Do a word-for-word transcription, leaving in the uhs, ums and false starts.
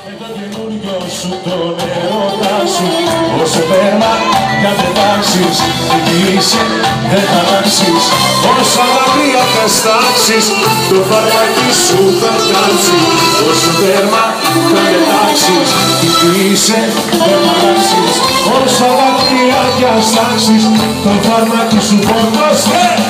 με το καινούριο σου το νερό σου. Όσο πέρμα για πετάξεις, είσαι δεν θα αλλάξεις. Όσα δάκρυα θα στάξεις, το φαρμακί σου θα κάψει. Όσο πέρμα για πετάξεις, είσαι δεν θα αλλάξεις. Όσα δάκρυα θα στάξεις, το φαρμακί σου θα κάψει.